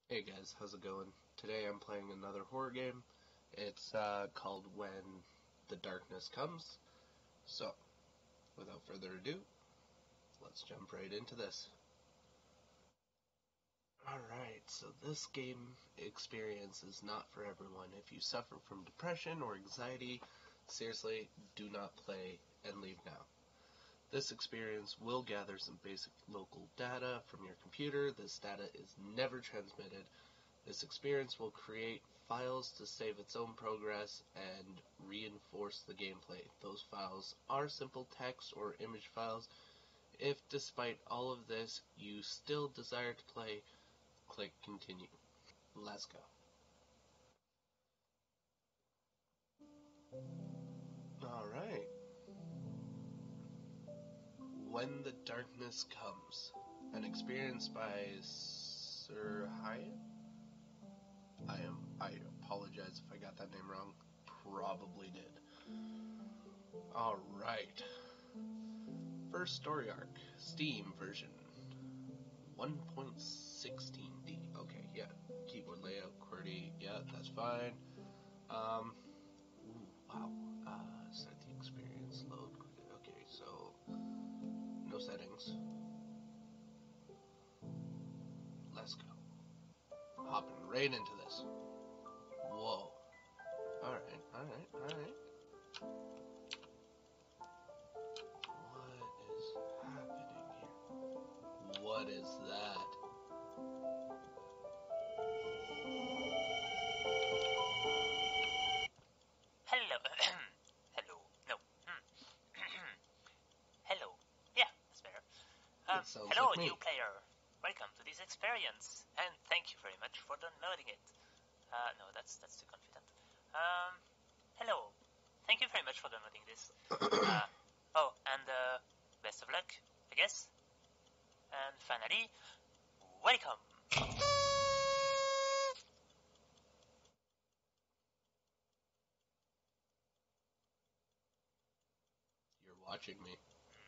Hey guys, how's it going? Today I'm playing another horror game. It's called When the Darkness Comes. So, without further ado, let's jump right into this. Alright, so this game experience is not for everyone. If you suffer from depression or anxiety, seriously, do not play and leave now. This experience will gather some basic local data from your computer. This data is never transmitted. This experience will create files to save its own progress and reinforce the gameplay. Those files are simple text or image files. If despite all of this you still desire to play, click continue. Let's go. Alright. When the Darkness Comes. An experience by Sir Hyatt? I apologize if I got that name wrong. Probably did. Alright. First story arc, Steam version 1.16D. Okay, yeah. Keyboard layout, QWERTY, yeah, that's fine. Wow. Set the experience, load. Okay, so no settings. Let's go. Hopping right into this. Whoa. Alright, alright, alright. What is happening here? What is that? Hello. Hello. No. Hello. Yeah, that's better. That sounds Hello, like new me. player. Welcome to this experience, and thank you very much for downloading it. No, that's too confident. Um, Hello. Thank you very much for downloading this. Uh, oh, and best of luck, I guess. And finally, welcome. You're watching me.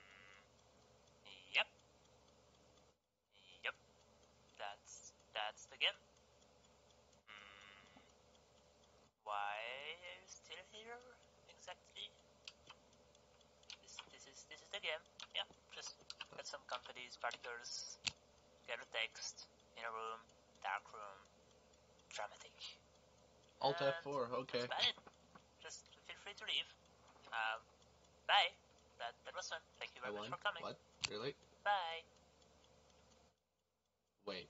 Yep. Yep. That's the game. Mm, why are you still here exactly? This is the game. Yeah, just get some companies, particles, get a text in a room, dark room, dramatic, Alt and F4, that's okay. about it. Just feel free to leave. Um, Bye. That was fun. Thank you I very much won? for coming. What? Really? Bye. Wait.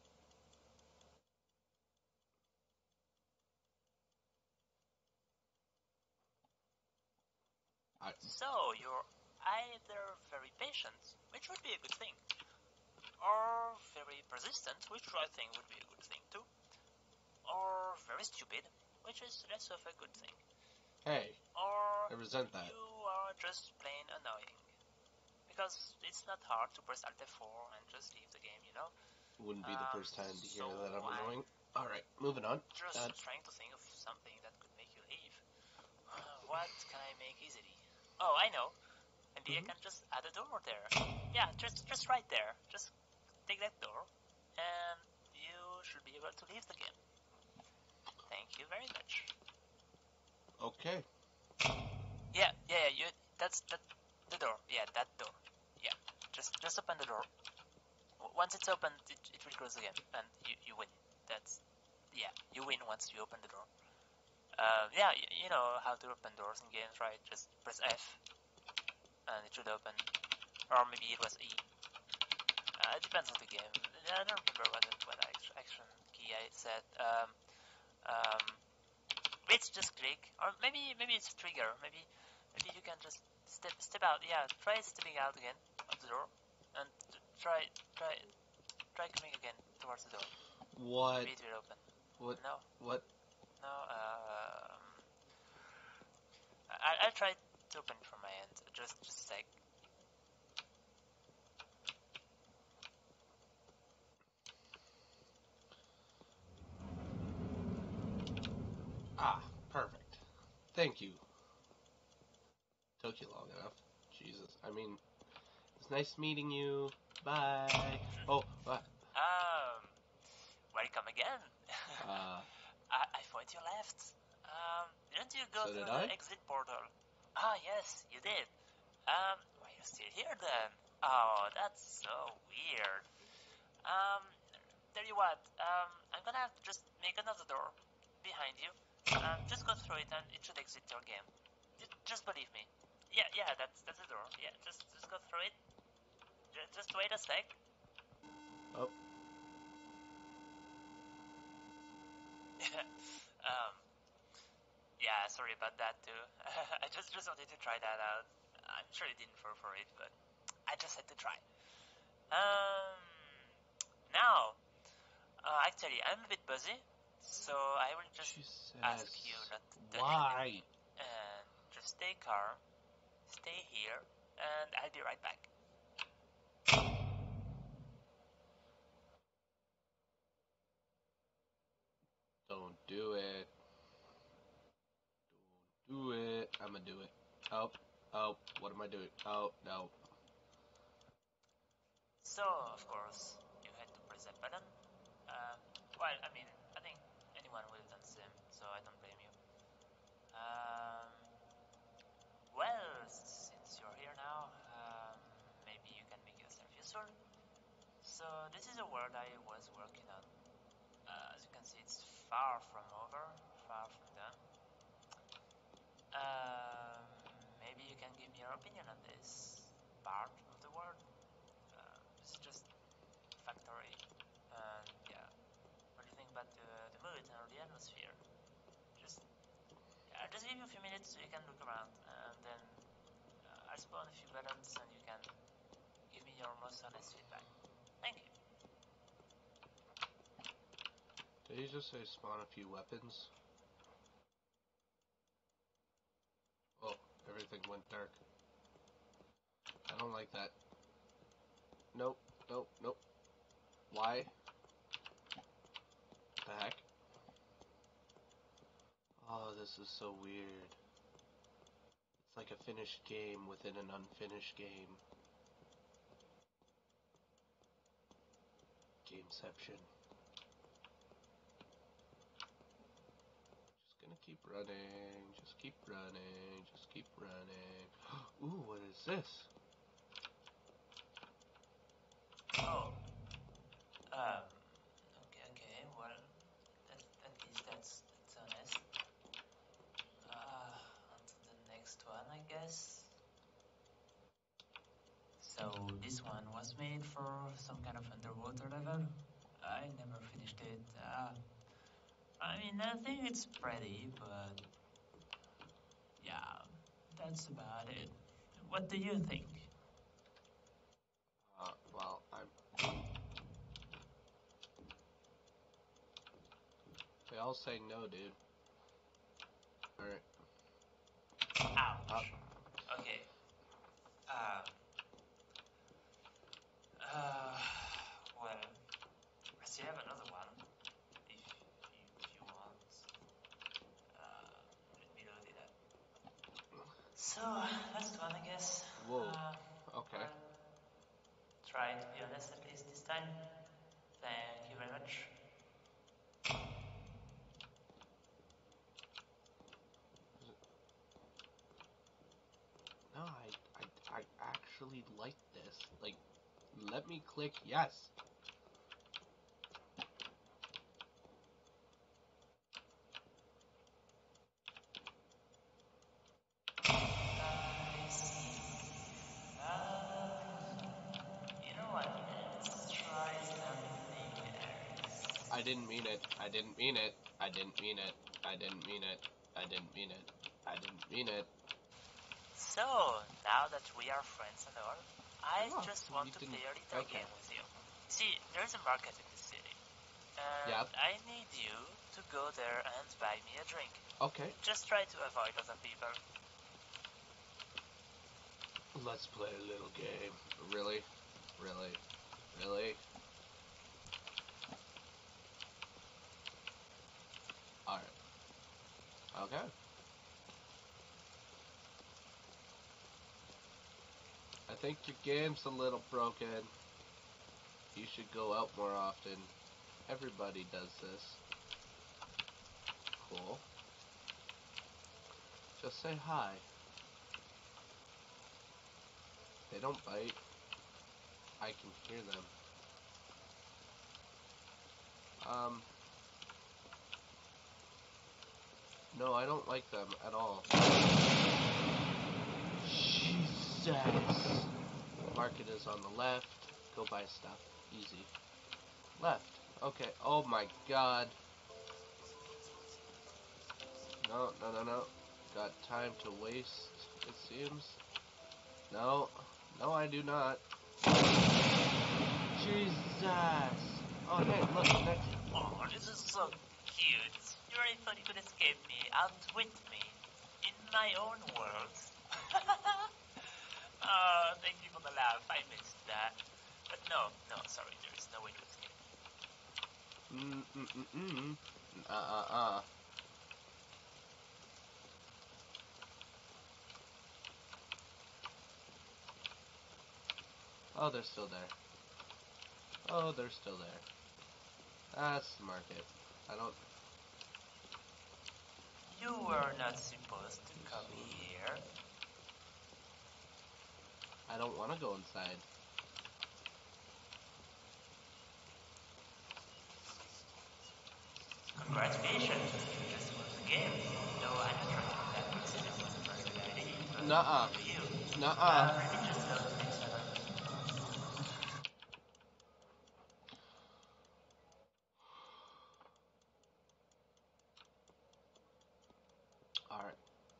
I, So you're either very patient, which would be a good thing, or very persistent, which I think would be a good thing too, or very stupid, which is less of a good thing. hey, Or I resent that. you are just plain annoying. Because it's not hard to press Alt F4 and just leave the game, you know? Wouldn't be the first time to So hear that I'm I'm annoying. Alright, moving on. just trying to think of something that could make you leave. What can I make easily? Oh, I know. Maybe I can just add a door there. Yeah, just right there. Just take that door, and you should be able to leave the game. Thank you very much. Okay. Yeah. You. That's the door. Yeah, that door. Yeah. Just open the door. Once it's opened, it will close again, and you win. That's yeah, you win once you open the door. Yeah, you know how to open doors in games, right? Just press F, and it should open, or maybe it was E. It depends on the game. I don't remember what action key I said. Um, it's just click, or maybe it's trigger. Maybe you can just step out. Yeah, try stepping out again of the door, and try try try coming again towards the door. What? Maybe it will open. What? No, What? no. I'll try to open it from my end. Just a sec. Ah, perfect. Thank you. Took you long enough. Jesus. I mean, it's nice meeting you. Bye. Oh, what? Um. welcome again. Uh, I thought you left. Didn't you go So through did the I? exit portal? Ah, yes, you did. Why are you still here then? Oh, that's so weird. Um, tell you what, I'm gonna have to just make another door behind you. Just go through it and it should exit your game. Just believe me. Yeah, that's the door. Yeah, just go through it. Just wait a sec. oh, um, yeah, sorry about that too. I just wanted to try that out. I'm sure you didn't fall for it, but I just had to try. Um, now, actually, I'm a bit busy, so I will just ask you Jesus. not to touch Why? anything and just stay calm, stay here, and I'll be right back. Don't do it. Don't do it. I'ma do it. Oh, what am I doing? Oh, no. So, of course, you had to press that button. Uh, well, I mean, I think anyone would have done the same, so I don't blame you. Well, since you're here now, maybe you can make yourself useful. So, this is a world I was working on. As you can see, it's far from over, far from done. Um, Maybe you can give me your opinion on this part of the world. This is just a factory, and yeah, what do you think about the mood or the atmosphere? Just, just give you a few minutes so you can look around, and then I'll spawn a few buttons, and you can give me your most honest feedback. Thank you. Did he just say spawn a few weapons? Oh, everything went dark. I don't like that. Nope, nope, nope. Why? The heck? Oh, this is so weird. It's like a finished game within an unfinished game. Gameception. Just gonna keep running, just keep running, just keep running. Ooh, what is this? Oh, okay, well, at least that's honest. On to the next one, I guess. So this one was made for some kind of underwater level. I never finished it. I mean, I think it's pretty, but yeah, that's about it. What do you think? Well, they all say no, dude. Alright. Ouch. Okay. Um. Well, I still have another one. If you want. Let me load it up. So, last one, I guess. Whoa. Okay. Well, try to be honest at least this time. Thank you very much. No, I actually like this. Like, let me click yes. I see. You know what? Let's try something else. I didn't mean it. I didn't mean it. I didn't mean it. I didn't mean it. I didn't mean it. I didn't mean it. So, now that we are friends and all, I Oh, just want you to didn't. play a little Okay. game with you. See, there's a market in the city, and Yep. I need you to go there and buy me a drink. Okay. Just try to avoid other people. Let's play a little game. Really? Really? Really? Alright. Okay. I think your game's a little broken. You should go out more often. Everybody does this. Cool. Just say hi. They don't bite. I can hear them. No, I don't like them at all. Jesus! Market is on the left. Go buy stuff. Easy. Left. Okay. Oh my god. No, no, no, no. Got time to waste, it seems. No. No, I do not. Jesus! Oh, hey, look, next. Oh, this is so cute. You really thought you could escape me, outwit me, in my own world. Thank you for the laugh. I missed that. But no, sorry, there is no way to escape. Oh, they're still there. Oh, they're still there. That's the market. I don't... You were not supposed to come here. I don't want to go inside. Congratulations, you just won the game. No, I'm not trying to that specific one personality, but Nuh-uh. for you. Nuh-uh. Let me just go to the next level. Alright.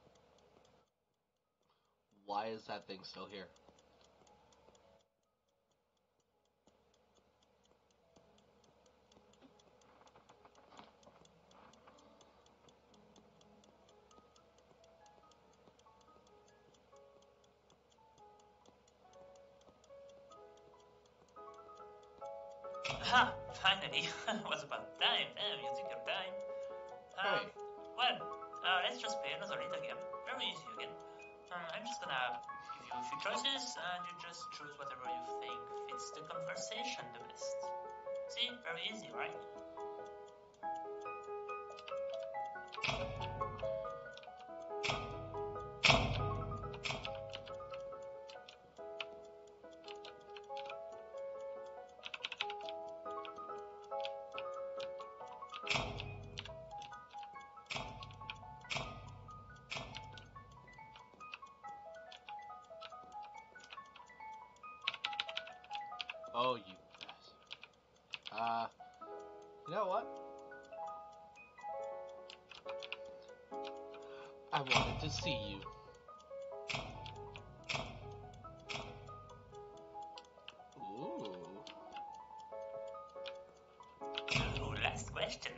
Why is that thing still here? Ha! Finally! It was about time. Damn, you took your time. Hey. Well, let's just play another little game. Very easy again. I'm just gonna give you a few choices, and you just choose whatever you think fits the conversation the best. See? Very easy, right? Oh, you bastard. You know what? I wanted to see you. Ooh. Ooh, last question.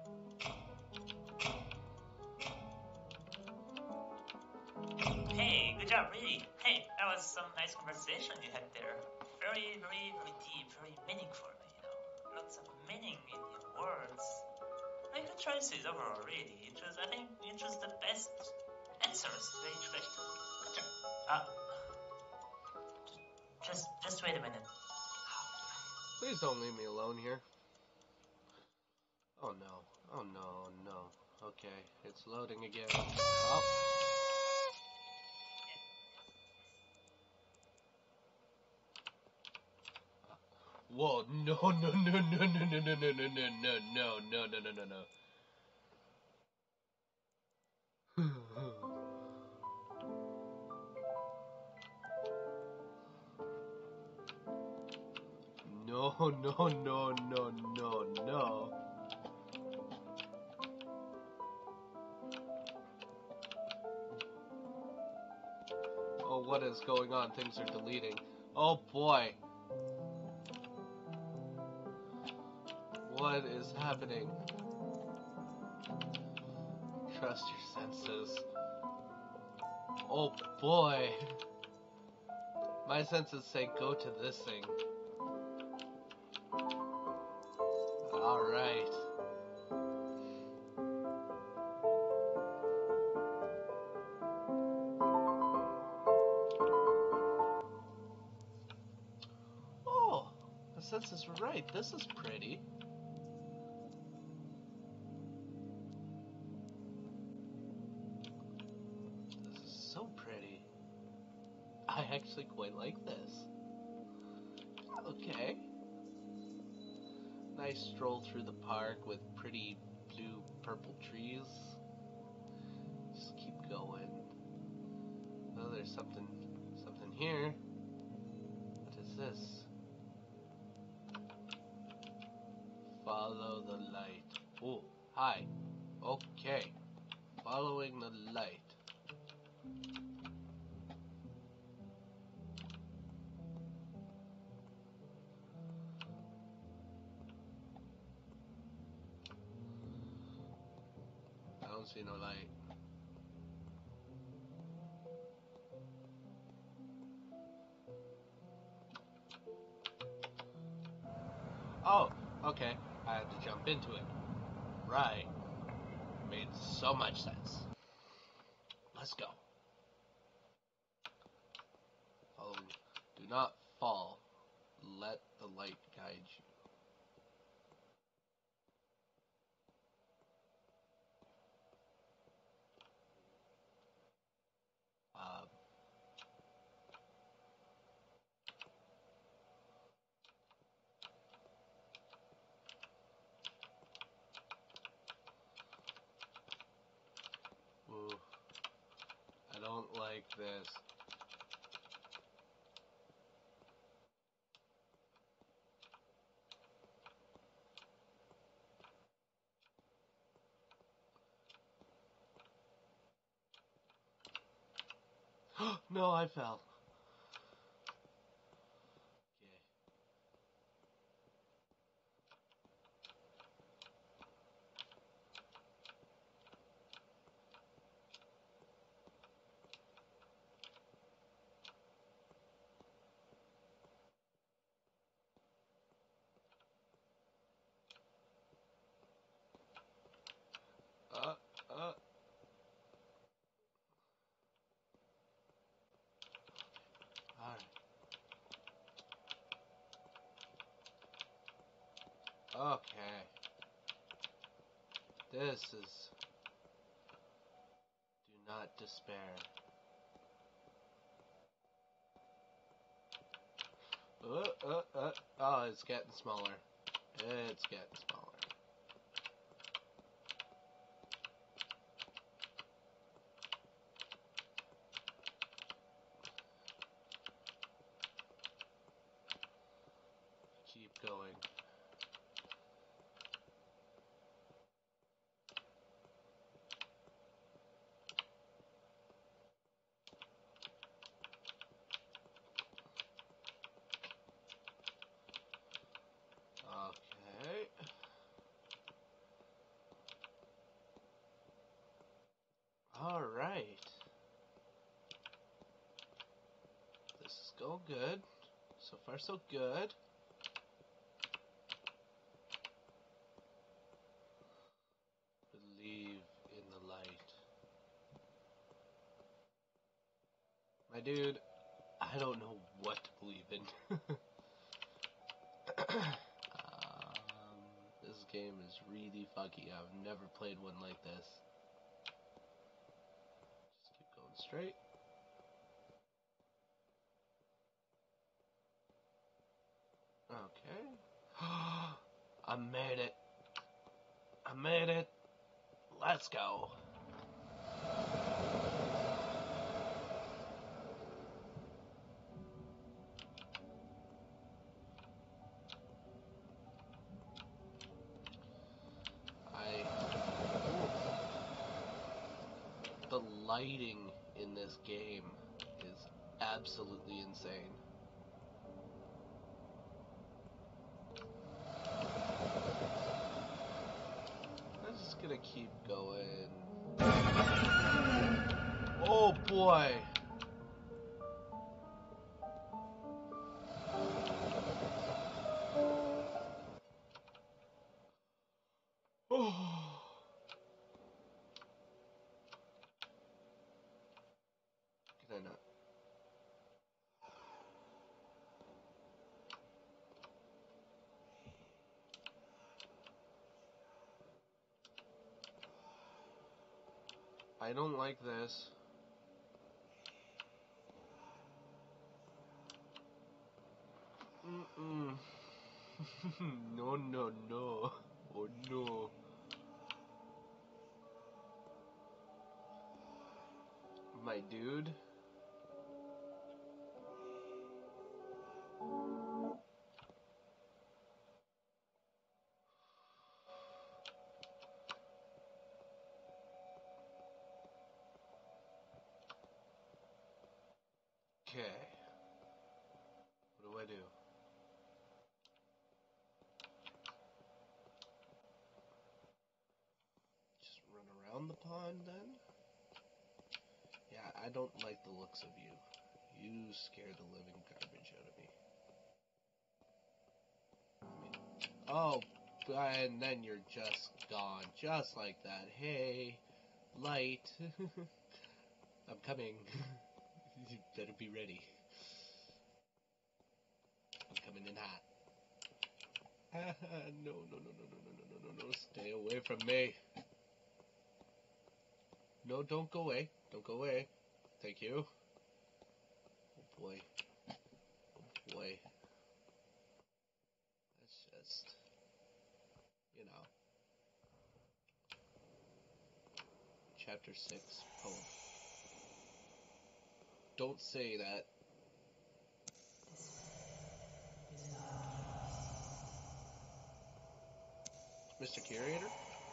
Hey, good job, really. Hey, that was some nice conversation you had there. Very, very, very deep, very meaningful, you know. Lots of meaning in your words. Very good choices overall, really. I think you chose the best answers to each question. Good job. Just wait a minute. Please don't leave me alone here. Oh no. Oh no, no. Okay, it's loading again. Oh. Whoa, no, no, no, no, no, no, no, no, no, no, no, no, no, no, no. No, no, no, no, no, no. Oh, what is going on? Things are deleting. Oh boy. What is happening? Trust your senses. Oh boy. My senses say go to this thing. Alright. Oh, the senses were right. This is pretty. actually quite like this. Okay. Nice stroll through the park with pretty blue purple trees. Just keep going. Oh, there's something here. What is this? Follow the light. Oh, hi. Okay. Following the light. I don't see no light. Oh, okay. I had to jump into it. Right. Made so much sense. Let's go. Follow. Do not fall. Let the light guide you. Ooh, I don't like this. No, I fell. Okay. Alright. Okay. This is... Do not despair. Oh, it's getting smaller. It's getting smaller. Keep going. Okay. Alright. This is going good. So far, so good. Believe in the light. My dude, I don't know what to believe in. This game is really fuggy. I've never played one like this. Just keep going straight. Okay. I made it. I made it. Let's go. The lighting in this game is absolutely insane. I'm just gonna keep going. Oh boy! Oh! Can I not? I don't like this. Mm. No, no, no. Oh no. My dude. Okay. What do I do? Just run around the pond then? Yeah, I don't like the looks of you. You scare the living garbage out of me. Oh, and then you're just gone. Just like that. Hey, light. I'm coming. You better be ready. I'm coming in hot. No, no, no, no, no, no, no, no, no, no. Stay away from me. No, don't go away. Don't go away. Thank you. Oh boy. Oh boy. That's just, you know. Chapter 6, poem. Don't say that. Mr. Curator?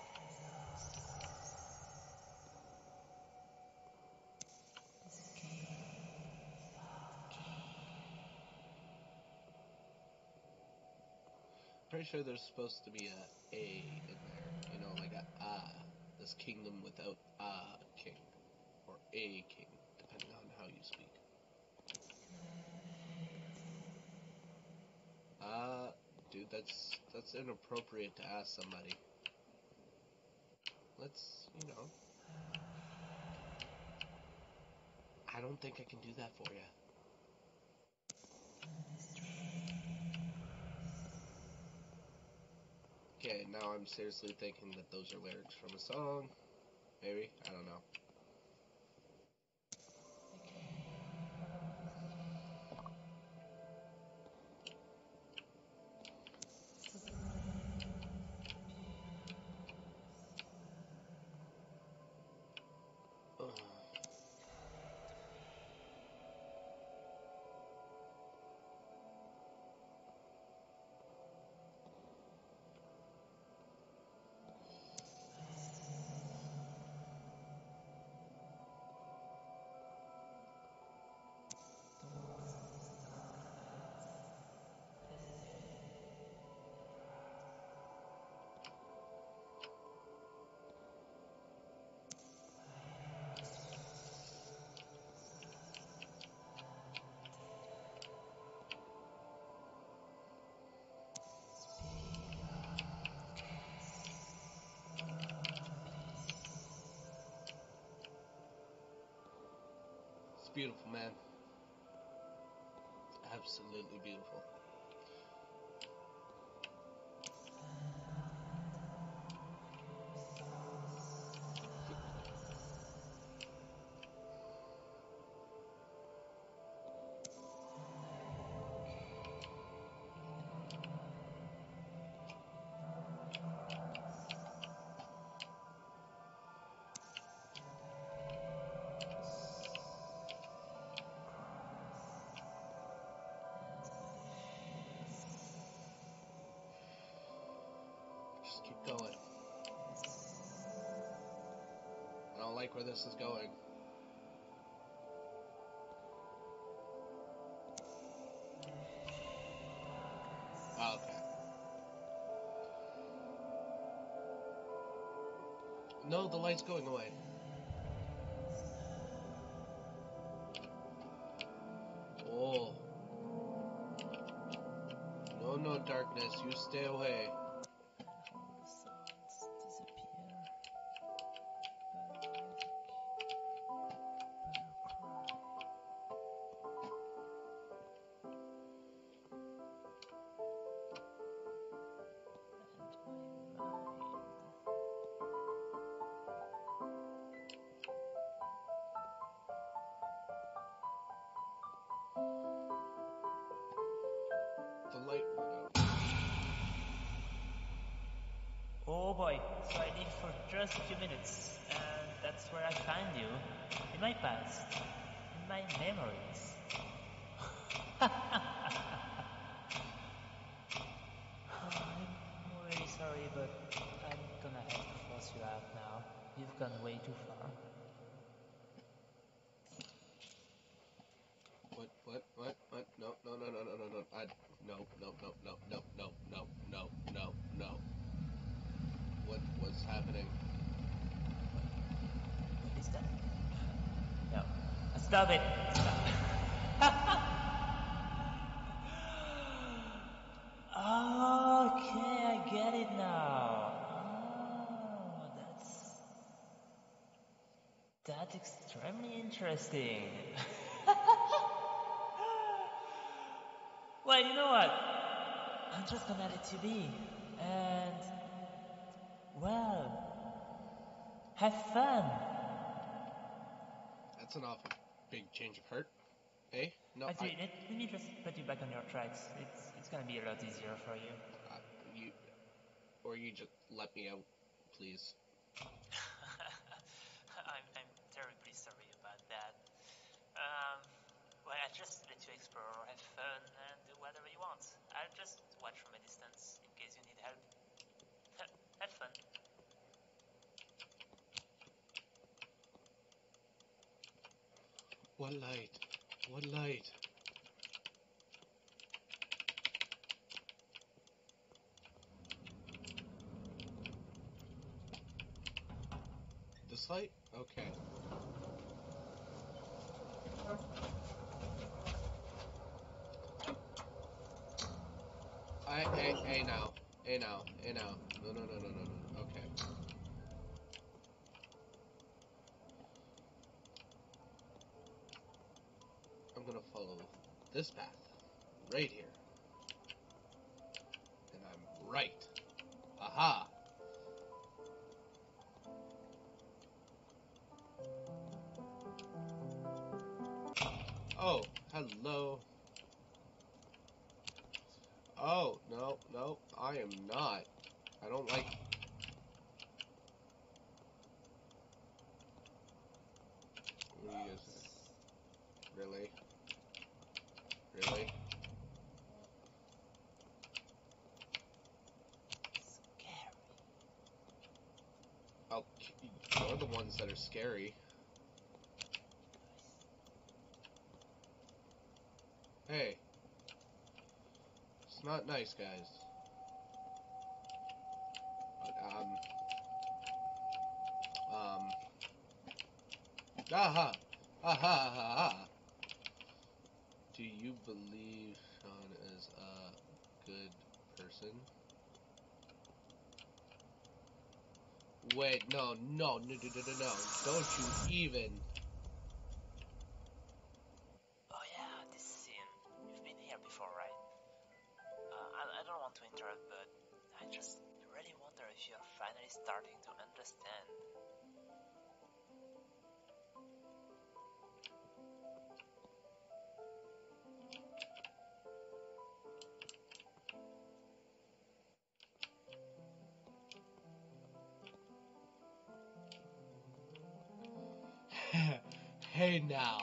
Pretty sure there's supposed to be a in there. You know, like this kingdom without a king. Or a king, depending on how you speak. Dude, that's inappropriate to ask somebody. Let's, you know. I don't think I can do that for you. Okay, now I'm seriously thinking that those are lyrics from a song. Maybe, I don't know. Ugh. It's beautiful, man. Absolutely beautiful. Just keep going. I don't like where this is going. Oh, okay. No, the light's going away. Oh. No, no, darkness. You stay away. All the sounds disappear. And my mind. The light Oh boy, so I leave for just a few minutes, and that's where I find you. In my past. In my memories. I'm really sorry, but I'm gonna have to force you out now. You've gone way too far. What? No. No. What's happening? What is that? No. Stop it! Okay, I get it now. Oh, that's extremely interesting. Well, you know what? I'm just gonna let you be. And, well, have fun. That's an awful big change of heart. Eh? No, Actually, let me just put you back on your tracks. It's gonna be a lot easier for you. you just let me out, please. I'm terribly sorry about that. Well, I just let you explore, have fun, and do whatever you want. I'll just watch from a distance in case you need help. Have fun. One light. One light. This light? Okay. Hey now. Hey now. No. Okay. I'm gonna follow this path. Right here. And I'm right. Aha! Oh, hello. Oh, no, I am not. I don't like... What are you guys... Really? Really? Scary. Oh, you're the ones that are scary. Hey. It's not nice, guys. But, aha! Aha! Do you believe Sean is a good person? Wait, no. Don't you even... Oh yeah, this scene. You've been here before, right? I don't want to interrupt, but I just really wonder if you're finally starting to understand. Hey now.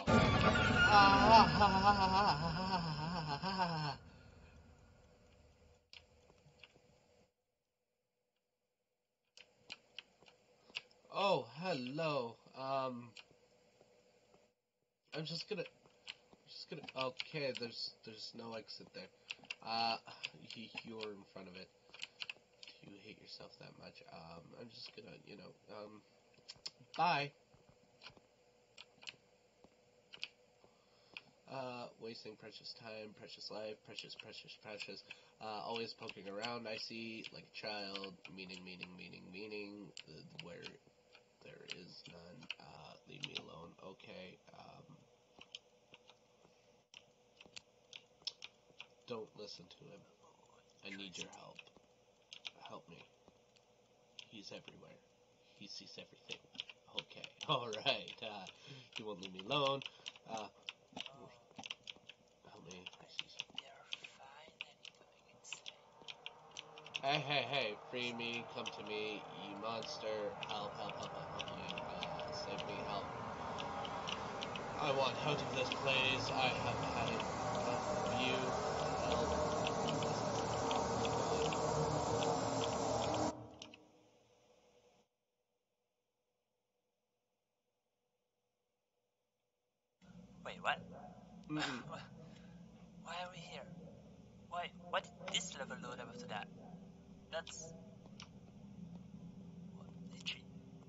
Oh, hello. I'm just gonna. Okay, there's no exit there. You're in front of it. You hate yourself that much. I'm just gonna, bye. Wasting precious time, precious life, precious. Always poking around, I see, like a child, meaning, where there is none. Leave me alone. Okay, don't listen to him. I need your help. Help me. He's everywhere. He sees everything. Okay, alright, he won't leave me alone. Help me. They're finally going insane. Hey, hey, hey, free me, come to me, you monster. Help, help, help, help, help me. Save me, help. I want out of this place. I have had enough of you. Help. Wait, what? Mm-mm. Why are we here? Why did this level load up after that? That's... What? Literally.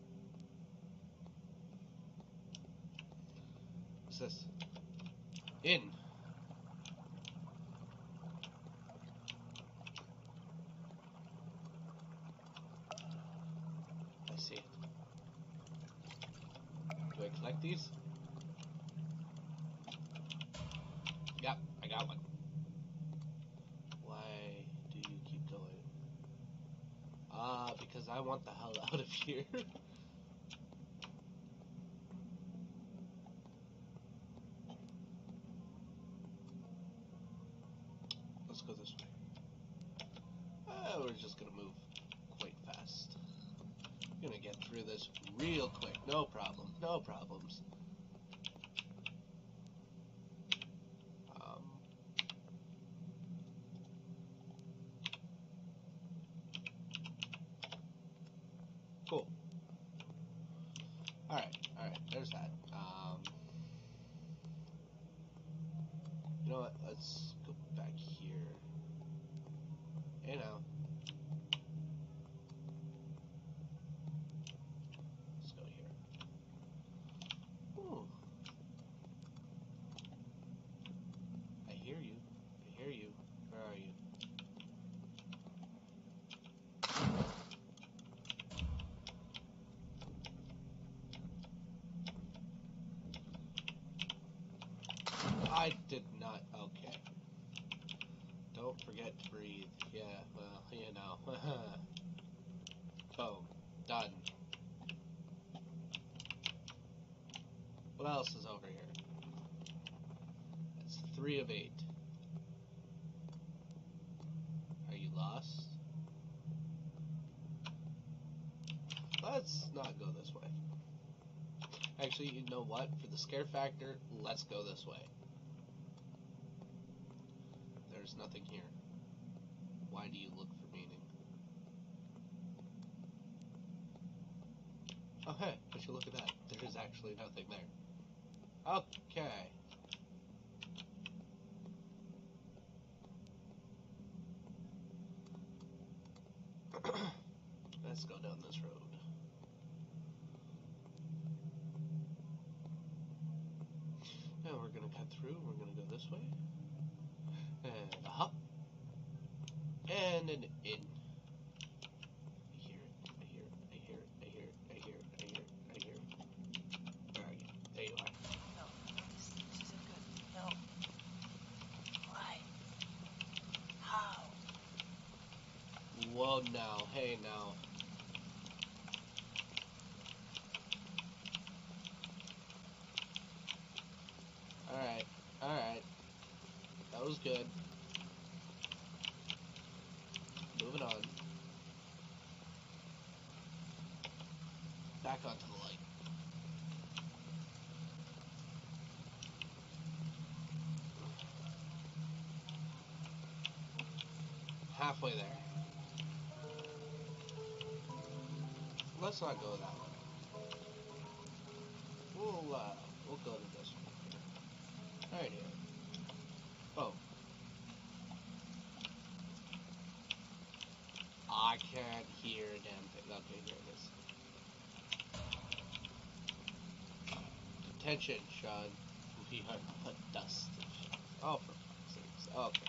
What's this? In. I see it. Do I collect these? Yep, I got one. Why do you keep going? Because I want the hell out of here. Let's go this way. We're just gonna move quite fast. Gonna get through this real quick. No problem. No problems. Um, cool. Alright, there's that. You know what? Let's go back here. Hey now. Let's go here. Ooh. I hear you. I hear you. Where are you? I did not. Okay. Don't forget to breathe. Yeah, well, you know. Boom. Done. What else is over here? That's 3 of 8. Are you lost? Let's not go this way. Actually, you know what? For the scare factor, let's go this way. There's nothing here. Why do you look for meaning? Oh, hey, would you look at that? There is actually nothing there. Okay. Let's go down this road. Now we're gonna cut through. We're gonna go this way. And a hop. And an in. I hear it. I hear it. I hear it. I hear it. I hear it. I hear it. I hear it. Where are you? There you are. No, this isn't good. No. Why? How? Whoa now. Hey now. Alright. Alright. That was good. Moving on. Back onto the light. Halfway there. Let's not go that way. We'll go to this one. Right here. Oh. I can't hear a damn thing. Okay, here it is. Detention, Sean. We are but dust. Oh, for fuck's sakes. Okay.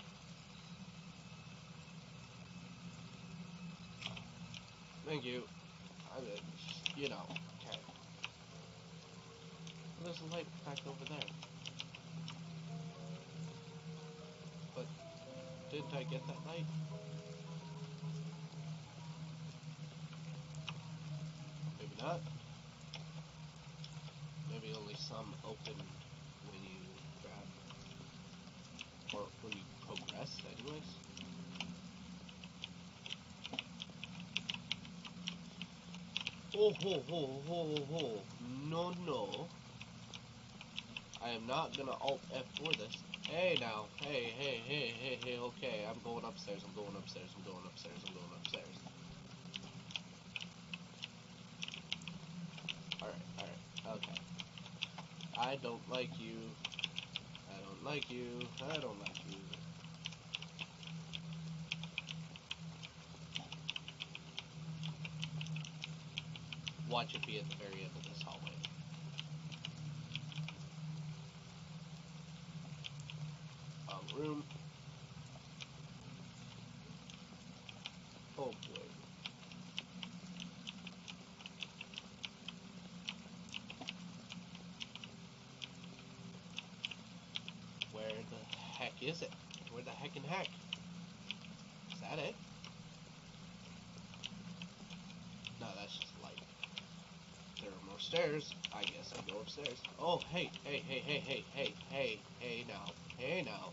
Thank you. I mean, you know. Okay. Well, there's a light back over there. But didn't I get that light? Maybe not. Maybe only some open when you grab, or when you progress, anyways. Oh, ho, ho, ho, ho. No, no. I am not gonna Alt F4 this. Hey now. Hey, hey, hey, hey, hey, okay. I'm going upstairs, I'm going upstairs, I'm going upstairs, I'm going upstairs. Alright, okay. I don't like you. I don't like you. I don't like you. Watch it be at the very end of this hallway. Room. Oh boy. Where the heck is it? Where the heckin' heck? Is that it? No, that's just light. There are more stairs. I guess I go upstairs. Oh, hey, hey, hey, hey, hey, hey, hey, hey now. Hey now.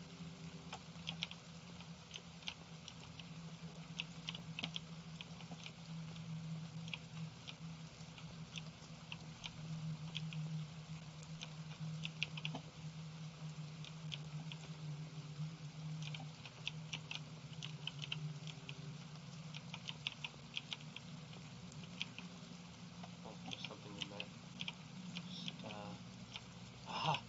Oh, there's something in there. Just, aha!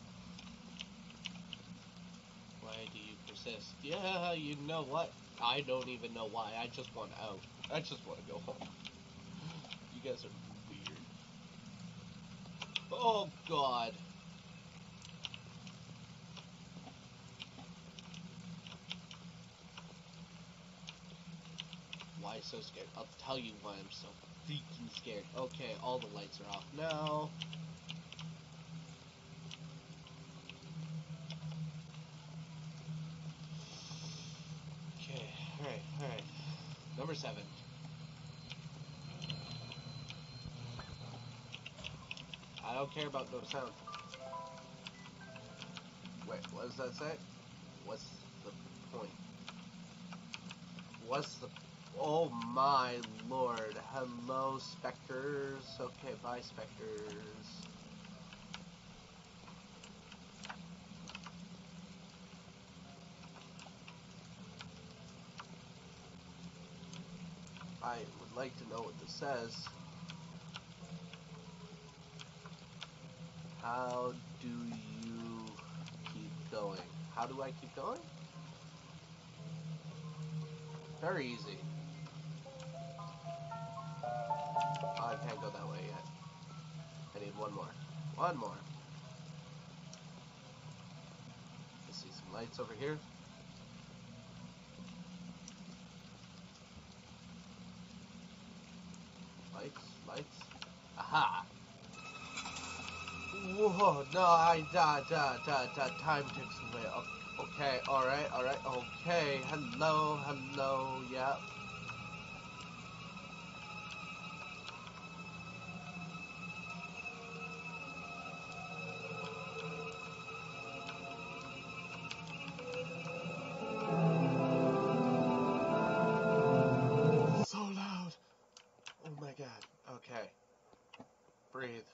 Why do you persist? Yeah, you know what? I don't even know why. I just want out. I just want to go home. You guys are weird. Oh, God. Why so scared? I'll tell you why I'm so freaking scared. Okay, all the lights are off now. Okay, alright. Number 7. I don't care about no sound. Wait, what does that say? What's the point? What's the... Oh my lord. Hello, specters. Okay, bye, specters. I would like to know what this says. How do you keep going? How do I keep going? Very easy. Oh, I can't go that way yet. I need one more. One more. I see some lights over here. Lights. Aha! Whoa, no, time ticks away. Okay, alright, okay. Hello, yeah. So loud. Oh my god. Okay. Breathe.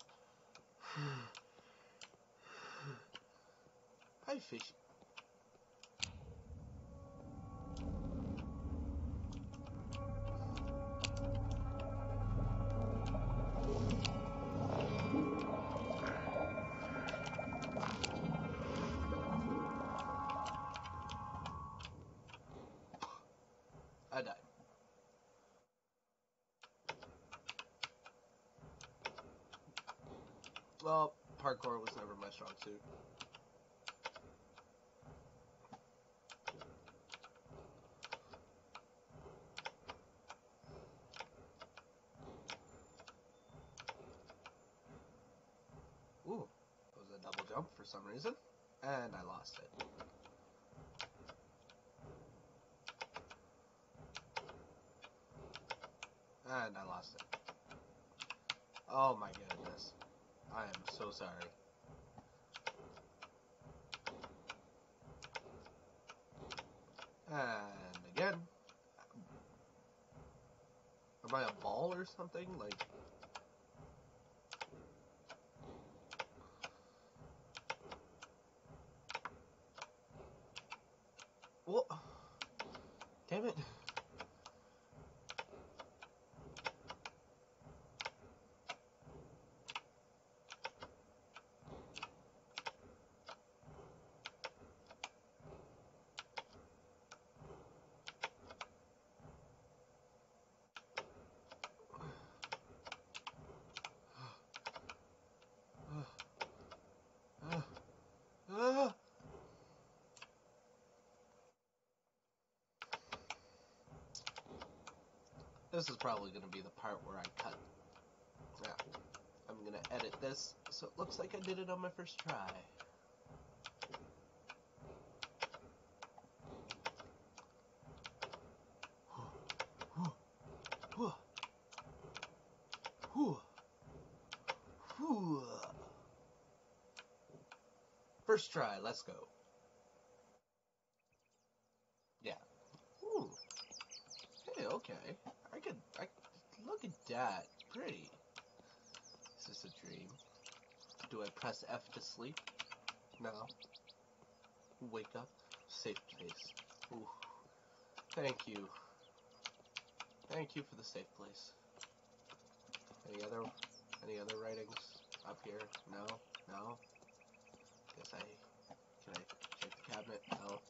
Hi, fish. I died. Well, parkour was never my strong suit. Ooh, it was a double jump for some reason, and I lost it. And I lost it. Oh my goodness. I am so sorry. And again. Am I a ball or something? Like... What? Damn it. This is probably going to be the part where I cut. Yeah. I'm going to edit this so it looks like I did it on my first try. First try, let's go. Yeah. Ooh. Hey, okay. Look at that. Pretty. Is this a dream? Do I press F to sleep? No. Wake up. Safe place. Ooh. Thank you. Thank you for the safe place. Any other writings up here? No? No? Can I check the cabinet? No.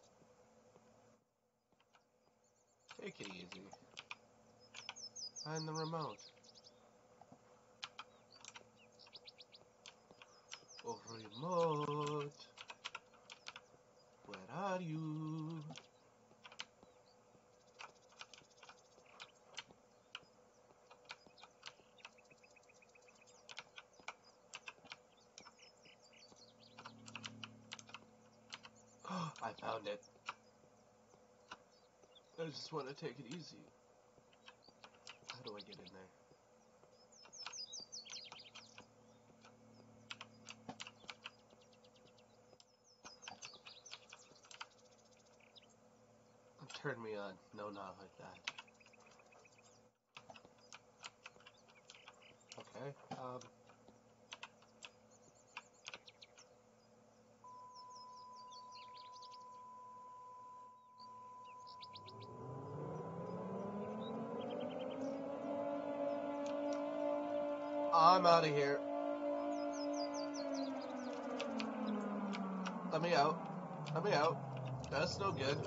Take it easy. Find the remote. Oh, remote. Where are you? I found it. I just want to take it easy. How do I get in there? Turn me on. No, not like that. Okay, I'm out of here. Let me out. Let me out. That's no good.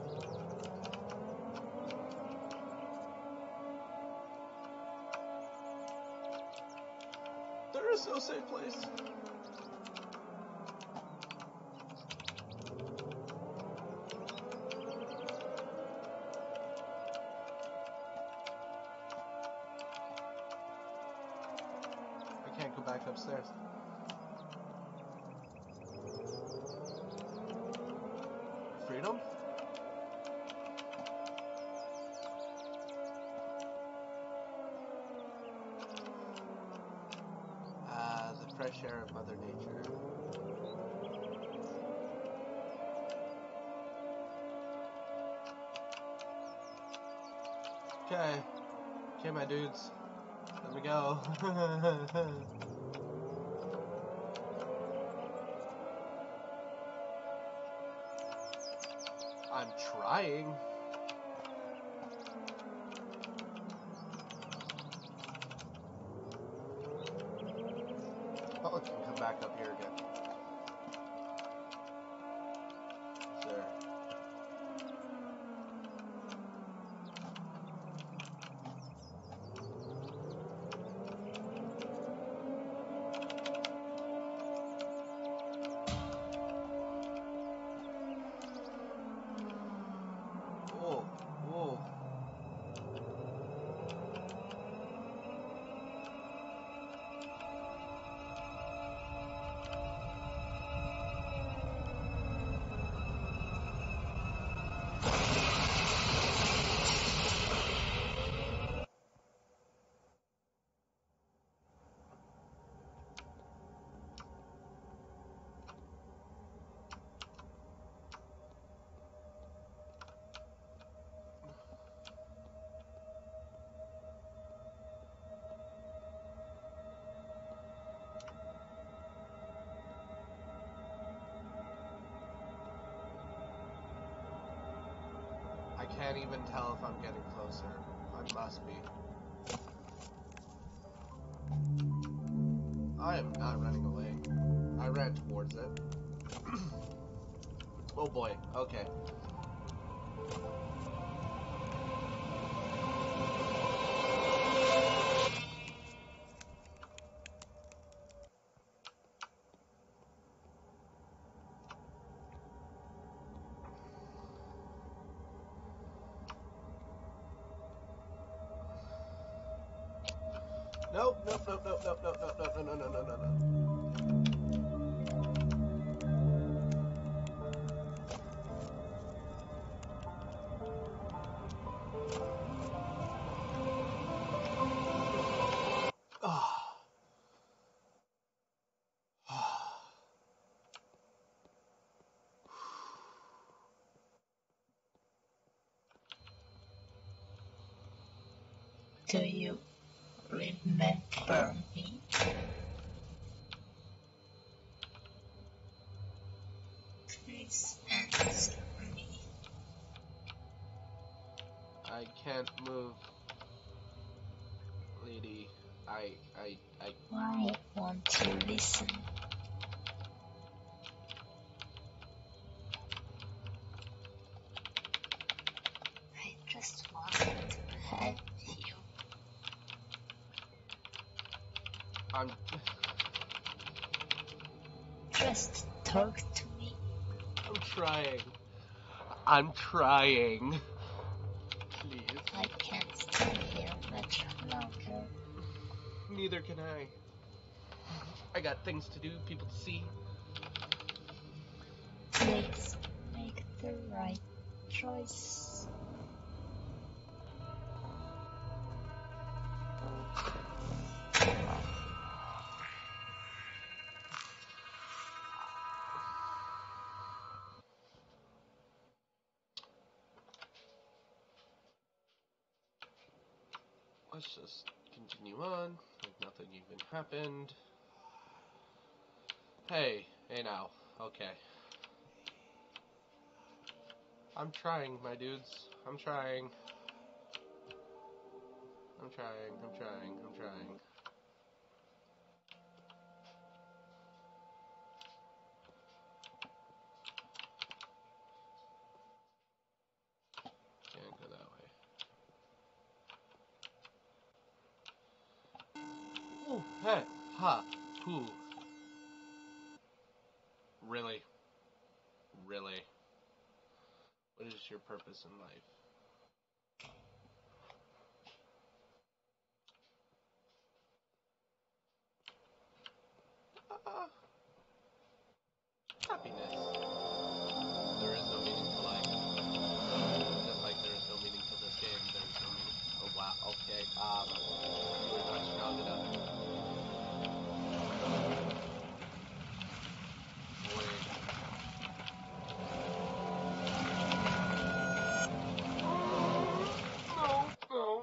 There is no safe place. I can't go back upstairs. Freedom? The fresh air of Mother Nature. Okay. Okay, my dudes. Let me go. I'm trying. Oh, I can come back up here again. There. Oh, oh. can't even tell if I'm getting closer. I must be. I am not running away. I ran towards it. Oh boy, okay. Nope, nope, nope, nope, nope, nope, nope, nope, no, no, no, no, no, no. Ah. Do you remember me? Please answer me. I can't move, lady. I. Why won't you listen? I just wanted to help you. I'm. Just talk to me. I'm trying. I'm trying. Please. I can't stay here much longer. Neither can I. I got things to do, people to see. Please make the right choice. Let's just continue on, like nothing even happened. Hey now, okay. I'm trying, my dudes. I'm trying. I'm trying. Can't go that way. Ooh, hey, ha, hoo. Really? Really? What is your purpose in life? Happiness. There is no meaning to life. Just like there is no meaning to this game, there is no meaning. Oh wow, okay, you are not strong enough. Boy. No.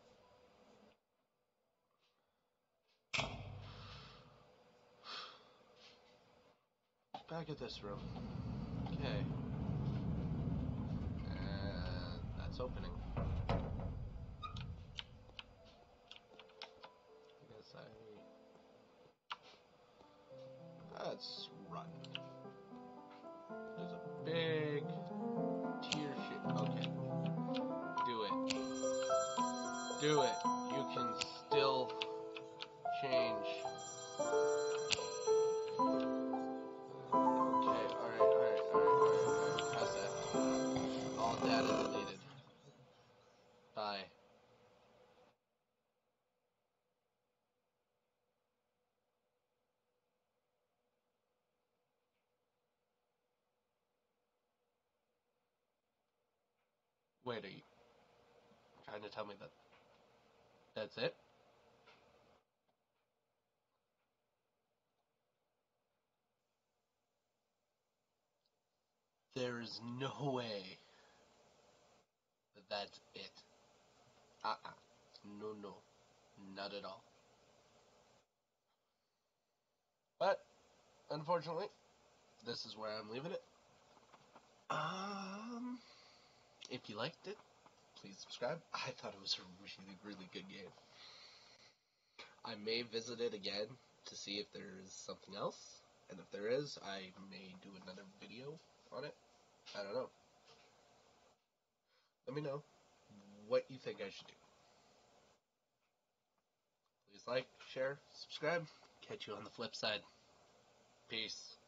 Back at this room. Okay. And that's opening. I guess let's run. There's a big tear shit. Okay. Do it. Do it. You can still change. Okay, alright. Press F. All data deleted. Bye. Wait, are you trying to tell me that that's it? There is no way that that's it. No. Not at all. But, unfortunately, this is where I'm leaving it. If you liked it, please subscribe. I thought it was a really, really good game. I may visit it again to see if there's something else, and if there is, I may do another video on it. I don't know. Let me know what you think I should do. Please like, share, subscribe. Catch you on the flip side. Peace.